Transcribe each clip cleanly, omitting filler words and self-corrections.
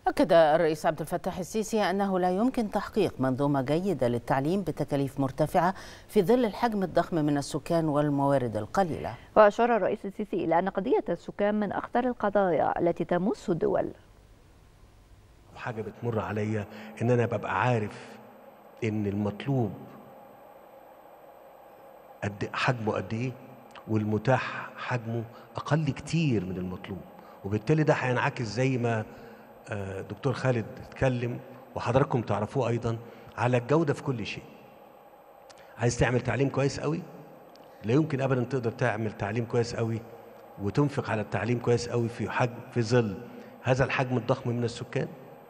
أكد الرئيس عبد الفتاح السيسي أنه لا يمكن تحقيق منظومة جيدة للتعليم بتكاليف مرتفعة في ظل الحجم الضخم من السكان والموارد القليلة. وأشار الرئيس السيسي إلى أن قضية السكان من أخطر القضايا التي تمس الدول. حاجة بتمر عليا إن أنا ببقى عارف إن المطلوب حجمه قد إيه، والمتاح حجمه أقل كتير من المطلوب، وبالتالي ده هينعكس زي ما دكتور خالد اتكلم وحضراتكم تعرفوه أيضا على الجودة في كل شيء. عايز تعمل تعليم كويس قوي، لا يمكن أبدا تقدر تعمل تعليم كويس قوي وتنفق على التعليم كويس قوي في ظل هذا الحجم الضخم من السكان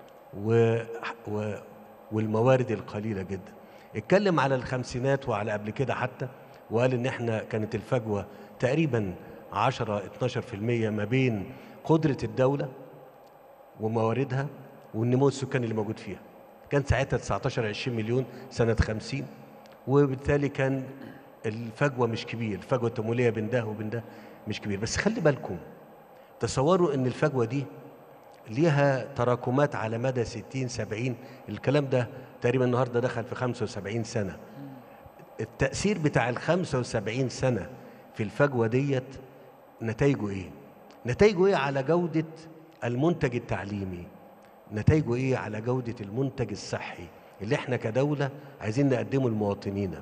والموارد القليلة جدا. اتكلم على الخمسينات وعلى قبل كده حتى، وقال ان احنا كانت الفجوة تقريبا 10-12% ما بين قدرة الدولة ومواردها والنمو السكاني اللي موجود فيها. كان ساعتها 19-20 مليون سنة 50، وبالتالي كان الفجوة مش كبير، الفجوة التمويلية بين ده وبين ده مش كبير. بس خلي بالكم، تصوروا ان الفجوة دي ليها تراكمات على مدى 60-70، الكلام ده تقريبا النهارده دخل في 75 سنة. التأثير بتاع ال 75 سنة في الفجوة ديت نتائجه ايه؟ نتائجه ايه على جودة المنتج التعليمي؟ نتائجه ايه على جودة المنتج الصحي اللي احنا كدولة عايزين نقدمه لمواطنينا؟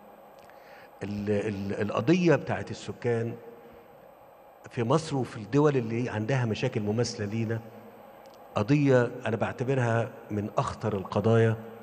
القضية بتاعت السكان في مصر وفي الدول اللي عندها مشاكل مماثلة لينا قضية أنا بعتبرها من أخطر القضايا